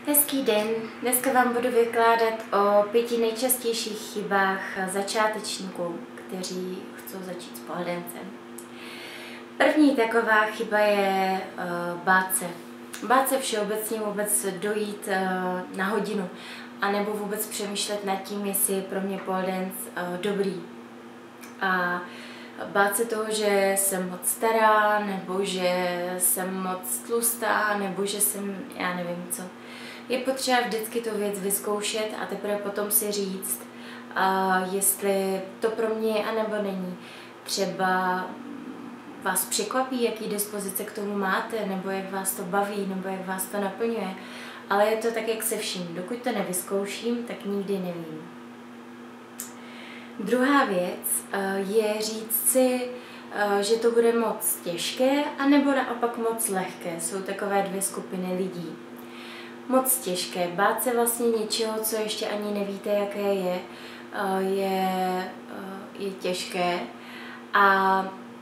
Hezký den, dneska vám budu vykládat o 5 nejčastějších chybách začátečníků, kteří chcou začít s poledancem. První taková chyba je bát se. Bát se všeobecně vůbec dojít na hodinu, anebo vůbec přemýšlet nad tím, jestli je pro mě poledance dobrý. A bát se toho, že jsem moc stará, nebo že jsem moc tlustá, nebo že jsem, já nevím co. Je potřeba vždycky tu věc vyzkoušet a teprve potom si říct, jestli to pro mě je, anebo není. Třeba vás překvapí, jaký dispozice k tomu máte, nebo jak vás to baví, nebo jak vás to naplňuje. Ale je to tak, jak se vším. Dokud to nevyzkouším, tak nikdy nevím. Druhá věc je říct si, že to bude moc těžké, anebo naopak moc lehké. Jsou takové dvě skupiny lidí. Moc těžké. Bát se vlastně něčeho, co ještě ani nevíte, jaké je těžké. A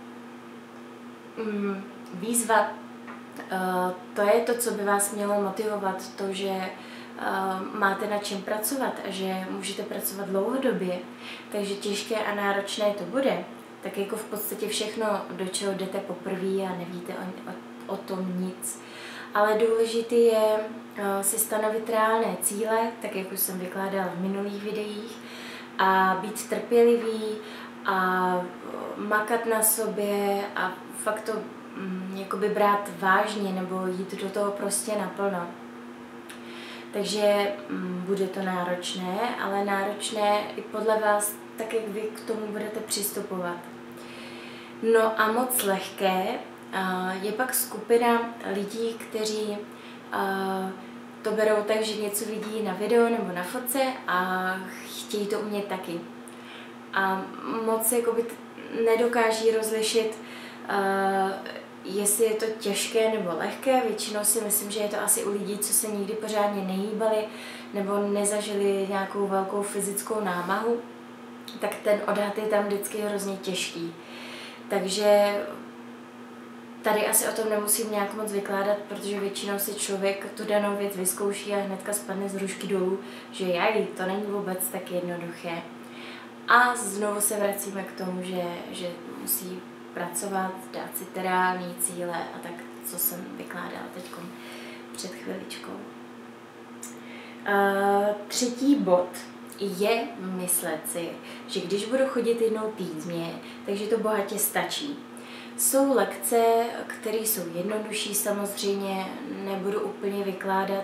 výzva, to je to, co by vás mělo motivovat, to, že máte na čem pracovat a že můžete pracovat dlouhodobě, takže těžké a náročné to bude, tak jako v podstatě všechno, do čeho jdete poprvé a nevíte o tom nic. Ale důležité je si stanovit reálné cíle, tak jak už jsem vykládala v minulých videích, a být trpělivý a makat na sobě a fakt to jakoby brát vážně nebo jít do toho prostě naplno. Takže bude to náročné, ale náročné i podle vás, tak jak vy k tomu budete přistupovat. No a moc lehké je pak skupina lidí, kteří to berou tak, že něco vidí na videu nebo na fotce a chtějí to umět taky. A moc jakoby nedokáží rozlišit, jestli je to těžké nebo lehké. Většinou si myslím, že je to asi u lidí, co se nikdy pořádně nehýbali nebo nezažili nějakou velkou fyzickou námahu, tak ten odhad je tam vždycky hrozně těžký. Takže tady asi o tom nemusím nějak moc vykládat, protože většinou si člověk tu danou věc vyzkouší a hnedka spadne z hrušky dolů, že to není vůbec tak jednoduché. A znovu se vracíme k tomu, že musí pracovat, dát si ty reální cíle a tak, co jsem vykládala teď před chviličkou. Třetí bod je myslet si, že když budu chodit jednou týdně, takže to bohatě stačí. Jsou lekce, které jsou jednodušší samozřejmě, nebudu úplně vykládat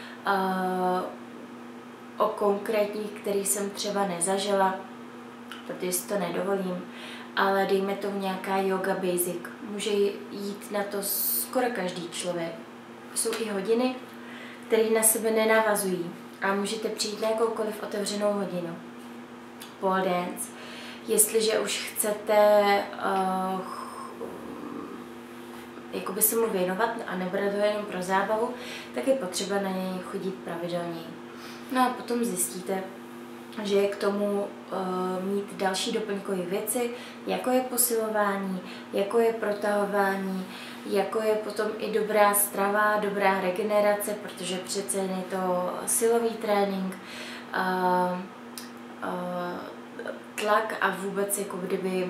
o konkrétních, který jsem třeba nezažila, protože si to nedovolím, ale dejme tomu nějaká yoga basic. Může jít na to skoro každý člověk. Jsou i hodiny, které na sebe nenavazují a můžete přijít na jakoukoliv otevřenou hodinu. Pole dance. Jestliže už chcete jakoby se mu věnovat a nebude to jenom pro zábavu, tak je potřeba na něj chodit pravidelněji. No a potom zjistíte, že je k tomu mít další doplňkové věci, jako je posilování, jako je protahování, jako je potom i dobrá strava, dobrá regenerace, protože přece je to silový trénink, tlak a vůbec jako kdyby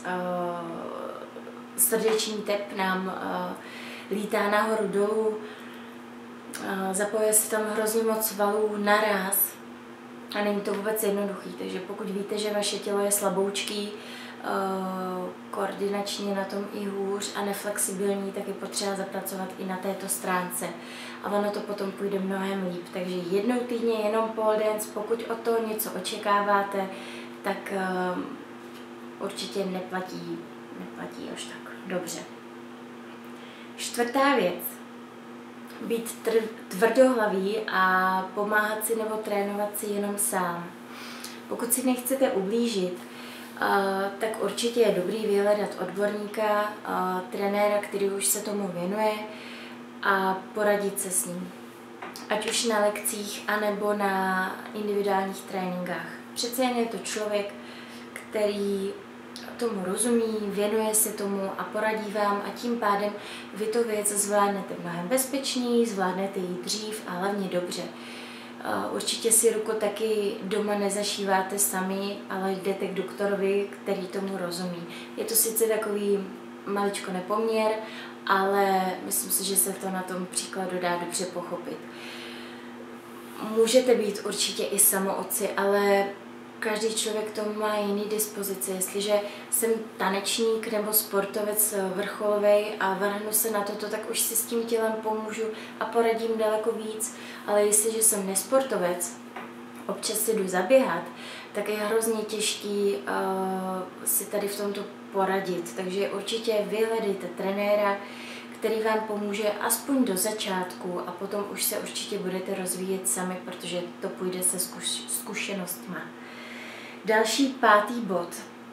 srdeční tep nám lítá nahoru dolů, zapoje se tam hrozně moc valů naraz a není to vůbec jednoduchý, takže pokud víte, že vaše tělo je slaboučký, koordinačně na tom i hůř a neflexibilní, tak je potřeba zapracovat i na této stránce a ono to potom půjde mnohem líp, takže jednou týdně jenom pole dance, pokud o to něco očekáváte, tak určitě neplatí až tak dobře. Čtvrtá věc. Být tvrdohlavý a pomáhat si nebo trénovat si jenom sám. Pokud si nechcete ublížit, tak určitě je dobrý vyhledat odborníka, trenéra, který už se tomu věnuje a poradit se s ním. Ať už na lekcích, anebo na individuálních tréninkách. Přece jen je to člověk, který tomu rozumí, věnuje se tomu a poradí vám a tím pádem vy tu věc zvládnete mnohem bezpečněji, zvládnete ji dřív a hlavně dobře. Určitě si ruku taky doma nezašíváte sami, ale jdete k doktorovi, který tomu rozumí. Je to sice takový maličko nepoměr, ale myslím si, že se to na tom příkladu dá dobře pochopit. Můžete být určitě i samootci, ale každý člověk to má jiný dispozici. Jestliže jsem tanečník nebo sportovec vrcholový a vrhnu se na toto, tak už si s tím tělem pomůžu a poradím daleko víc. Ale jestliže jsem nesportovec, občas si jdu zaběhat, tak je hrozně těžký si tady v tomto poradit. Takže určitě vyhledejte trenéra, který vám pomůže aspoň do začátku a potom už se určitě budete rozvíjet sami, protože to půjde se zkušenostma. Další 5. bod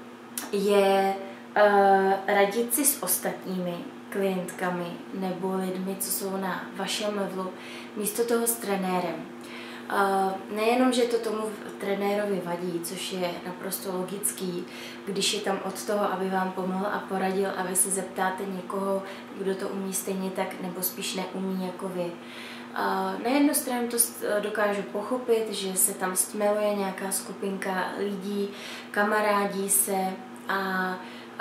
je radit si s ostatními klientkami nebo lidmi, co jsou na vašem levelu, místo toho s trenérem. Nejenom, že to tomu trenérovi vadí, což je naprosto logický, když je tam od toho, aby vám pomohl a poradil a vy se zeptáte někoho, kdo to umí stejně tak, nebo spíš neumí jako vy. Na jednu stranu to dokážu pochopit, že se tam stmeluje nějaká skupinka lidí, kamarádí se a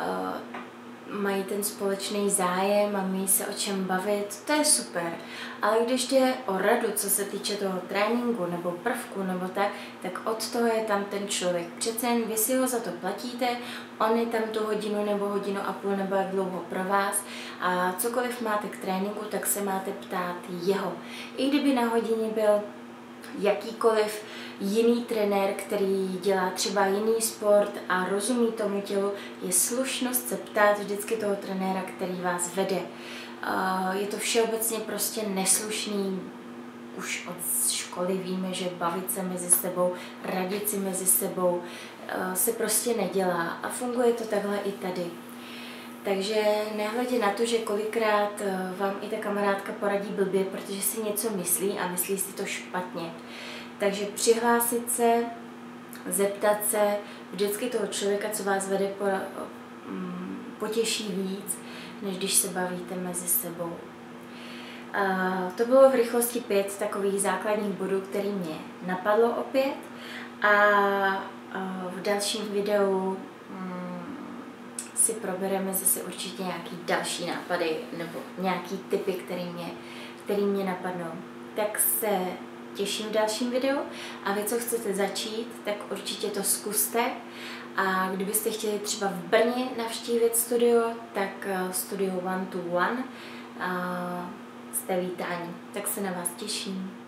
mají ten společný zájem a mají se o čem bavit, to je super. Ale když jde o radu, co se týče toho tréninku nebo prvku nebo tak od toho je tam ten člověk. Přece jen vy si ho za to platíte, on je tam tu hodinu nebo hodinu a půl nebo jak dlouho pro vás a cokoliv máte k tréninku, tak se máte ptát jeho. I kdyby na hodině byl jakýkoliv jiný trenér, který dělá třeba jiný sport a rozumí tomu tělu, je slušnost se ptát vždycky toho trenéra, který vás vede. Je to všeobecně prostě neslušný, už od školy víme, že bavit se mezi sebou, radit si mezi sebou se prostě nedělá a funguje to takhle i tady. Takže nehledě na to, že kolikrát vám i ta kamarádka poradí blbě, protože si něco myslí a myslí si to špatně. Takže přihlásit se, zeptat se, vždycky toho člověka, co vás vede, potěší víc, než když se bavíte mezi sebou. To bylo v rychlosti 5 takových základních bodů, který mě napadlo opět a v dalším videu si probereme zase určitě nějaký další nápady nebo nějaký tipy, který mě napadnou. Tak se těším v dalším videu a vy, co chcete začít, tak určitě to zkuste a kdybyste chtěli třeba v Brně navštívit studio, tak studio 1 to 1 jste vítáni. Tak se na vás těším.